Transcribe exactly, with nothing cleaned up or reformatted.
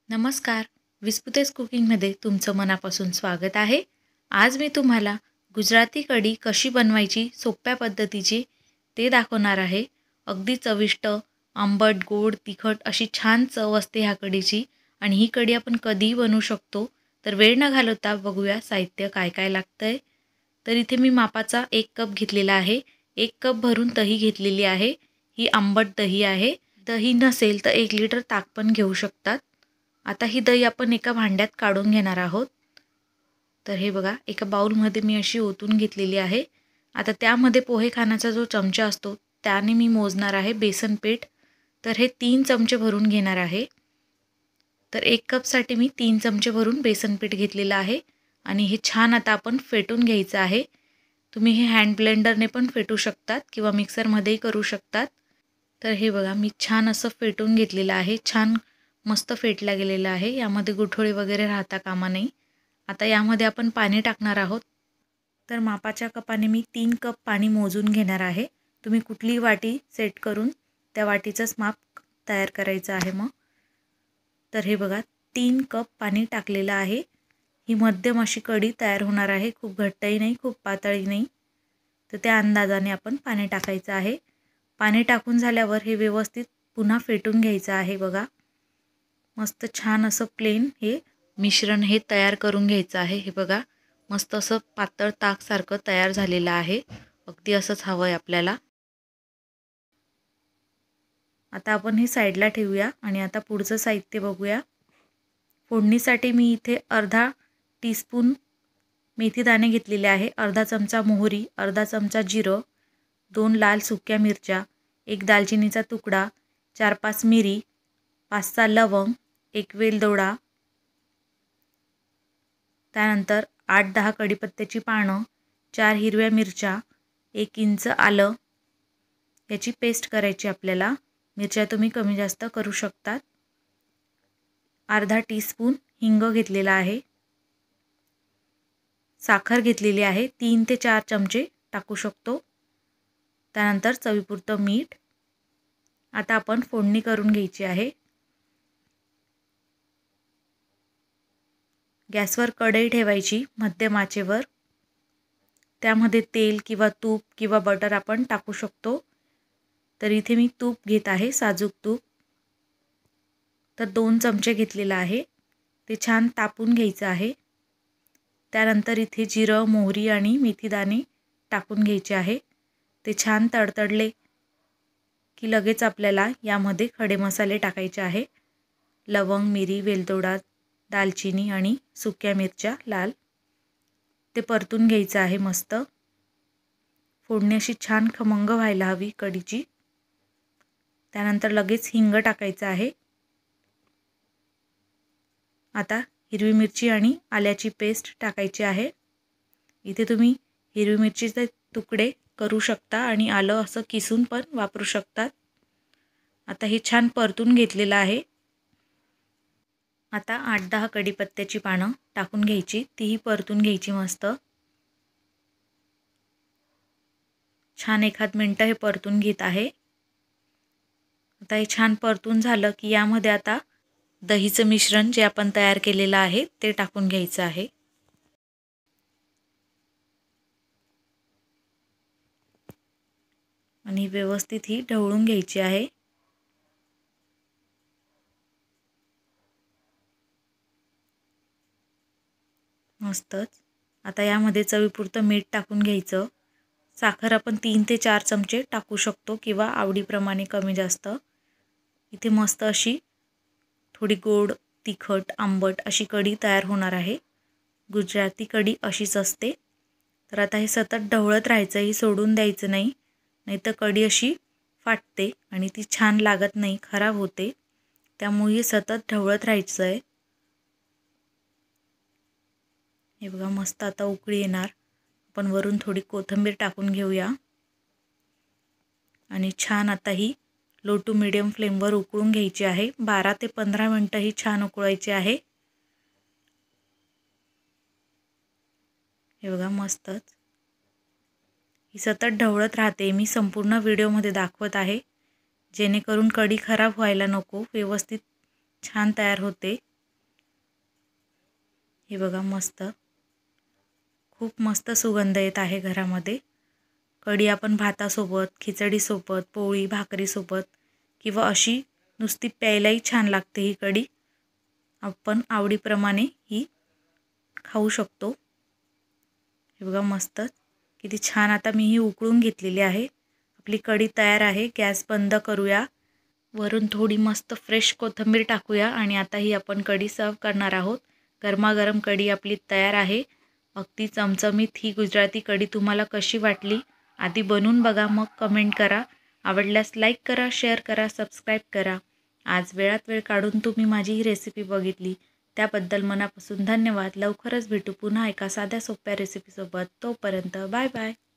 नमस्कार. विस्पुतेस कुकिंगमध्ये तुमचं मनापासून स्वागत आहे. आज मी तुम्हाला गुजराती कढी कशी बनवायची सोप्या पद्धतीची ते दाखवणार आहे. अगदी चविष्ट, आंबट, गोड, तिखट अशी छान चव असते ह्या कढीची आणि ही कढी आपण कधीही बनवू शकतो. तर वेळ न घालवता बघूया साहित्य काय काय लागतंय. तर इथे मी मापाचा एक कप घेतलेला आहे. एक कप भरून दही घेतलेली आहे. ही आंबट दही आहे. दही नसेल तर एक लिटर ताक पण घेऊ शकतात. आता ही दही आपण एका भांड्यात काढून घेणार आहोत. तर हे बघा, एका बाउलमध्ये मी अशी ओतून घेतलेली आहे. आता त्यामध्ये पोहे खाण्याचा जो चमचा असतो त्याने मी मोजणार आहे बेसन पीठ. तर हे तीन चमचे भरून घेणार आहे. तर एक कपसाठी मी तीन चमचे भरून बेसन पीठ घेतलेलं आहे आणि हे छान आता आपण फेटून घ्यायचं आहे. तुम्ही हे हँड ब्लेंडरने पण फेटू शकतात किंवा मिक्सरमध्येही करू शकतात. तर हे बघा, मी छान असं फेटून घेतलेलं आहे. छान मस्त फेटला गेलेला आहे. यामध्ये गुठळी वगैरे राहता कामा नये. आता यामध्ये आपण पाणी टाकणार आहोत. तर मापाच्या कपाने मी तीन कप पाणी मोजून घेणार आहे. तुम्ही कुठलीही वाटी सेट करून त्या वाटीचंच माप तयार करायचं आहे मग. तर हे बघा, तीन कप पाणी टाकलेलं आहे. ही मध्यम अशी कढी तयार होणार आहे. खूप घट्टही नाही, खूप पातळही नाही. तर त्या अंदाजाने आपण पाणी टाकायचं आहे. पाणी टाकून झाल्यावर हे व्यवस्थित पुन्हा फेटून घ्यायचं आहे. बघा, मस्त छान असं प्लेन हे मिश्रण हे तयार करून घ्यायचं आहे. हे बघा, मस्त असं पातळ ताकसारखं तयार झालेलं आहे. अगदी असंच हवं आहे आपल्याला. आता आपण हे साईडला ठेवूया आणि आता पुढचं साहित्य बघूया. फोडणीसाठी मी इथे अर्धा टीस्पून मेथी दाणे घेतलेले आहे. अर्धा चमचा मोहरी, अर्धा चमचा जिरं, दोन लाल सुक्या मिरच्या, एक दालचिनीचा तुकडा, चार पाच मिरी, पाच सहा लवंग, एक वेलदोडा, त्यानंतर आठ दहा कढीपत्त्याची पानं, चार हिरव्या मिरच्या, एक इंच आलं याची पेस्ट करायची आपल्याला. मिरच्या तुम्ही कमी जास्त करू शकतात. अर्धा टीस्पून हिंग घेतलेला आहे. साखर घेतलेली आहे, तीन ते चार चमचे टाकू शकतो. त्यानंतर चवीपुरतं मीठ. आता आपण फोडणी करून घ्यायची आहे. गॅसवर कढई ठेवायची मध्यम आचेवर. त्यामध्ये तेल किंवा तूप किंवा बटर आपण टाकू शकतो. तर इथे मी तूप घेत आहे, साजूक तूप. तर दोन चमचे घेतलेला आहे. ते छान तापून घ्यायचं आहे. त्यानंतर इथे जिरं, मोहरी आणि मेथी दाणे टाकून घ्यायचे आहे. ते छान तडतडले की लगेच आपल्याला यामध्ये खडे मसाले टाकायचे आहे. लवंग, मिरी, वेलदोडा, दालचिनी आणि सुक्या मिरच्या लाल. ते परतून घ्यायचं आहे मस्त. फोडणी अशी छान खमंग व्हायला हवी कढीची. त्यानंतर लगेच हिंग टाकायचं आहे. आता हिरवी मिरची आणि आल्याची पेस्ट टाकायची आहे. इथे तुम्ही हिरवी मिरचीचे तुकडे करू शकता आणि आलं असं किसून पण वापरू शकतात. आता हे छान परतून घेतलेलं आहे. आता आठ दहा कढीपत्त्याची पानं टाकून घ्यायची, तीही परतून घ्यायची मस्त. छान एखाद मिनटं हे परतून घेत आहे. आता हे छान परतून झालं की यामध्ये आता दहीचं मिश्रण जे आपण तयार केलेलं आहे ते टाकून घ्यायचं आहे. आणि व्यवस्थित ही ढवळून घ्यायची आहे. मस्तच. आता यामध्ये चवीपुरतं मीठ टाकून घ्यायचं. साखर आपण तीन ते चार चमचे टाकू शकतो किंवा आवडीप्रमाणे कमी जास्त. इथे मस्त अशी थोडी गोड, तिखट, आंबट अशी कढी तयार होणार आहे. गुजराती कढी अशीच असते. तर आता हे सतत ढवळत राहायचं, ही सोडून द्यायचं नाही, नाहीतर कढी अशी फाटते आणि ती छान लागत नाही, खराब होते. त्यामुळे सतत ढवळत राहायचं आहे. हे बघा, मस्त आता उकळी येणार. आपण वरून थोडी कोथिंबीर टाकून घेऊया आणि छान आता ही लो टू मीडियम फ्लेमवर उकळून घ्यायची आहे. बारा ते पंधरा मिनटं ही छान उकळायची आहे. हे बघा, मस्तच ही सतत ढवळत राहते. मी संपूर्ण व्हिडिओमध्ये दाखवत आहे जेणेकरून कढी खराब व्हायला नको, व्यवस्थित छान तयार होते. हे बघा मस्त, खूप मस्त सुगंध येत आहे घरामध्ये. कढी आपण भातासोबत, खिचडीसोबत, पोळी भाकरीसोबत किंवा अशी नुसती प्यायलाही छान लागते ही कढी. आपण आवडीप्रमाणे ही खाऊ शकतो. हे बघा मस्त किती छान. आता मी ही उकळून घेतलेली आहे. आपली कढी तयार आहे. गॅस बंद करूया. वरून थोडी मस्त फ्रेश कोथिंबीर टाकूया आणि आता ही आपण कढी सर्व करणार आहोत. गरमागरम कढी आपली तयार आहे. अगदी चमचमीत ही गुजराती कढी तुम्हाला कशी वाटली आधी बनवून बघा, मग कमेंट करा. आवडल्यास लाईक करा, शेअर करा, सबस्क्राईब करा. आज वेळात वेळ काढून तुम्ही माझी ही रेसिपी बघितली त्याबद्दल मनापासून धन्यवाद. लवकरच भेटू पुन्हा एका साध्या सोप्या रेसिपीसोबत. तोपर्यंत बाय बाय.